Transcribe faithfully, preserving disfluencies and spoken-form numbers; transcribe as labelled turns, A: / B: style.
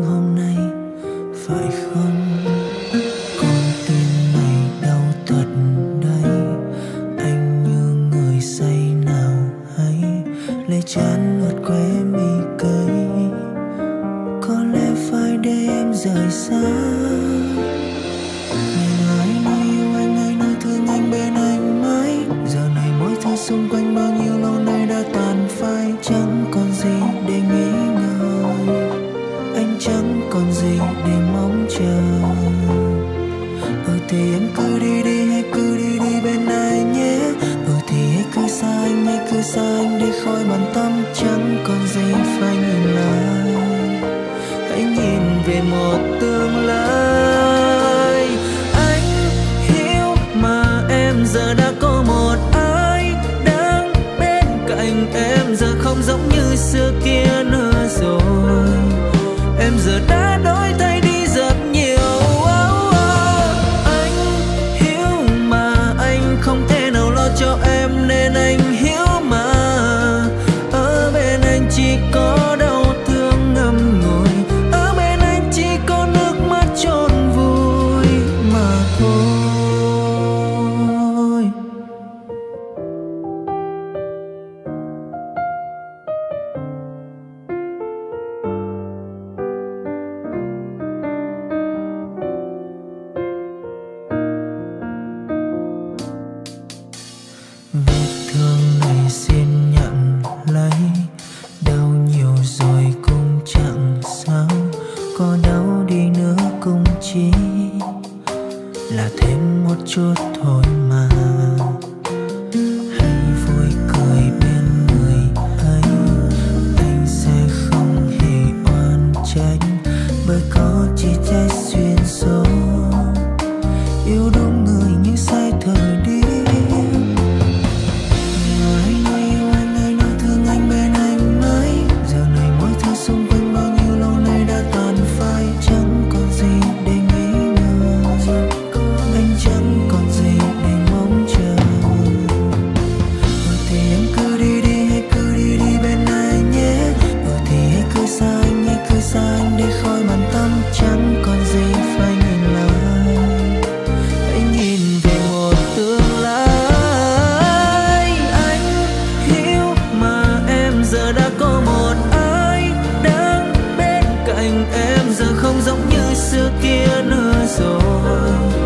A: hôm nay, phải không? Con tim này đau thật đấy, anh như người say nào hay lấy chán lướt khóe mi cây. Có lẽ phải để em rời xa. Ngày nào anh nói yêu anh, ngày nào thương anh bên anh mãi. Giờ này mỗi thứ xung quanh bao nhiêu lâu nay đã tàn phai. Chẳng còn gì để nghĩ ngợi, anh chẳng còn gì để mong chờ. Ừ thì em cứ đi đi, hãy cứ đi đi bên anh nhé. Ừ thì hãy cứ xa anh, hãy cứ xa anh để khỏi bàn tâm. Chẳng còn gì phải nhìn lại, hãy nhìn về một tương lai. Anh hiểu mà em giờ đã có một ai đang bên cạnh em. Giờ không giống như xưa kia nữa rồi, em giờ đã đổi thay đi rất nhiều. Oh, oh. Anh hiểu mà anh không thể nào lo cho em, nên anh hiểu mà ở bên anh chỉ có đau thương ngậm ngùi. Ở bên anh chỉ có nước mắt chôn vùi mà thôi. Vết thương này xin nhận lấy, đau nhiều rồi cũng chẳng sao. Có đau đi nữa cũng chỉ là thêm một chút thôi mà. Hãy vui cười bên người anh, anh sẽ không hề oan trách. Bởi có chỉ trái duyên số, yêu đúng người nhưng sai thời điểm. Xưa kia nữa rồi,